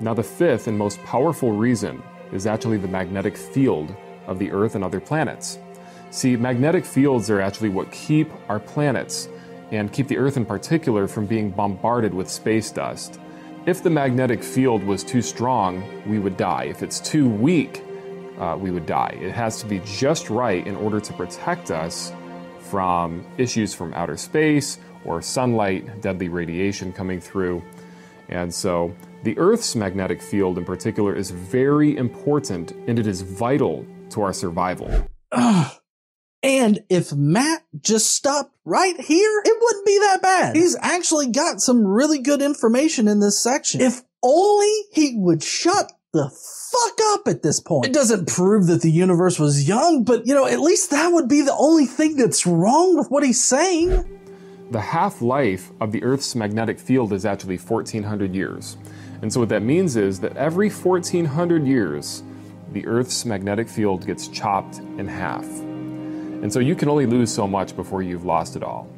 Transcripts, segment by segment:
Now, the fifth and most powerful reason is actually the magnetic field of the Earth and other planets. See, magnetic fields are actually what keep our planets and keep the Earth in particular from being bombarded with space dust. If the magnetic field was too strong, we would die. If it's too weak, we would die. It has to be just right in order to protect us from issues from outer space or sunlight, deadly radiation coming through. And so the Earth's magnetic field in particular is very important, and it is vital to our survival. Ugh. And if Matt just stopped right here, it wouldn't be that bad. He's actually got some really good information in this section. If only he would shut the fuck up at this point. It doesn't prove that the universe was young, but at least that would be the only thing that's wrong with what he's saying. The half-life of the Earth's magnetic field is actually 1,400 years. And so what that means is that every 1,400 years, the Earth's magnetic field gets chopped in half. And so you can only lose so much before you've lost it all.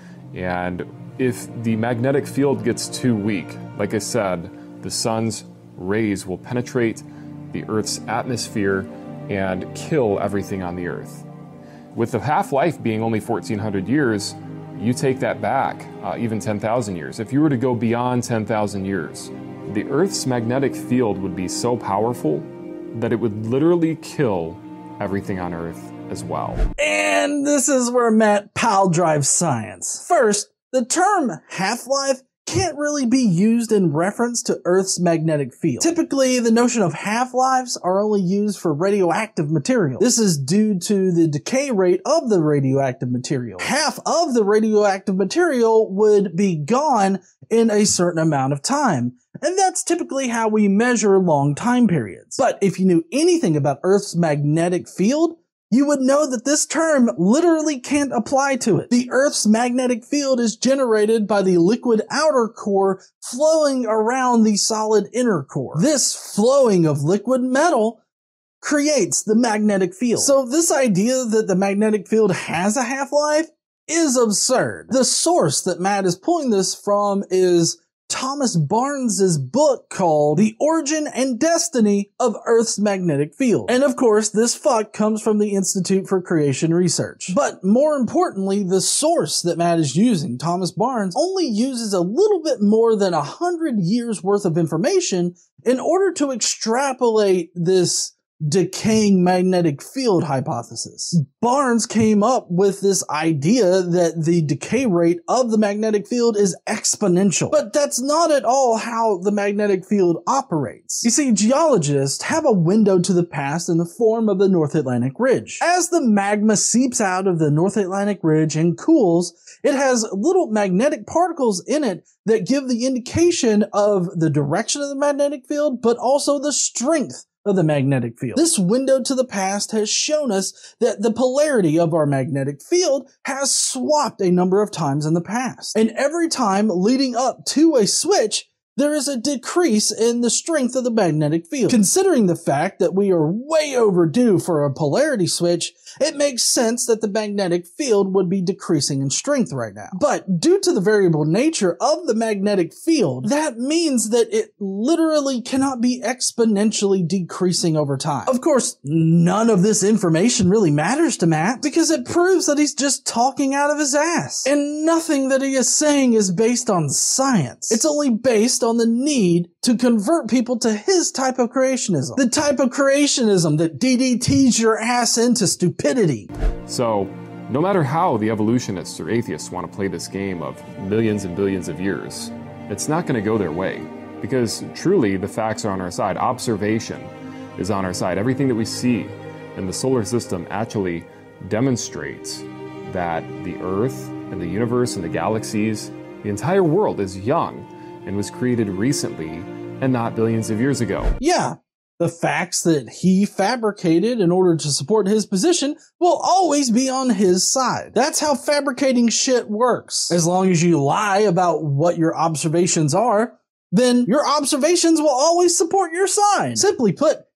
And if the magnetic field gets too weak, like I said, the sun's rays will penetrate the Earth's atmosphere and kill everything on the Earth. With the half-life being only 1,400 years, you take that back, even 10,000 years. If you were to go beyond 10,000 years, the Earth's magnetic field would be so powerful that it would literally kill everything on Earth as well. And this is where Matt Powell drives science. First, the term half-life can't really be used in reference to Earth's magnetic field. Typically, the notion of half-lives are only used for radioactive material. This is due to the decay rate of the radioactive material. Half of the radioactive material would be gone in a certain amount of time. And that's typically how we measure long time periods. But if you knew anything about Earth's magnetic field, you would know that this term literally can't apply to it. The Earth's magnetic field is generated by the liquid outer core flowing around the solid inner core. This flowing of liquid metal creates the magnetic field. So this idea that the magnetic field has a half-life is absurd. The source that Matt is pulling this from is Thomas Barnes's book called The Origin and Destiny of Earth's Magnetic Field. And of course, this fuck comes from the Institute for Creation Research. But more importantly, the source that Matt is using, Thomas Barnes, only uses a little bit more than 100 years worth of information in order to extrapolate this decaying magnetic field hypothesis. Barnes came up with this idea that the decay rate of the magnetic field is exponential. But that's not at all how the magnetic field operates. You see, geologists have a window to the past in the form of the North Atlantic Ridge. As the magma seeps out of the North Atlantic Ridge and cools, it has little magnetic particles in it that give the indication of the direction of the magnetic field, but also the strength of the magnetic field. This window to the past has shown us that the polarity of our magnetic field has swapped a number of times in the past. And every time leading up to a switch, there is a decrease in the strength of the magnetic field. Considering the fact that we are way overdue for a polarity switch, it makes sense that the magnetic field would be decreasing in strength right now. But due to the variable nature of the magnetic field, that means that it literally cannot be exponentially decreasing over time. Of course, none of this information really matters to Matt because it proves that he's just talking out of his ass. And nothing that he is saying is based on science. It's only based on the need to convert people to his type of creationism. The type of creationism that DDTs your ass into stupidity. So, no matter how the evolutionists or atheists want to play this game of millions and billions of years, it's not going to go their way. Because truly, the facts are on our side. Observation is on our side. Everything that we see in the solar system actually demonstrates that the Earth and the universe and the galaxies, the entire world is young and was created recently and not billions of years ago. Yeah, the facts that he fabricated in order to support his position will always be on his side. That's how fabricating shit works. As long as you lie about what your observations are, then your observations will always support your side. Simply put,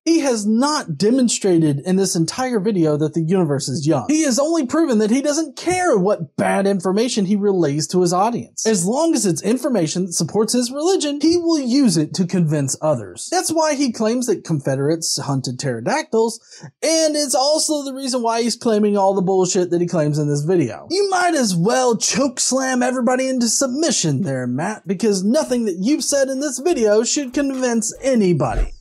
He has not demonstrated in this entire video that the universe is young. He has only proven that he doesn't care what bad information he relays to his audience. As long as it's information that supports his religion, he will use it to convince others. That's why he claims that Confederates hunted pterodactyls, and it's also the reason why he's claiming all the bullshit that he claims in this video. You might as well chokeslam everybody into submission there, Matt, because nothing that you've said in this video should convince anybody.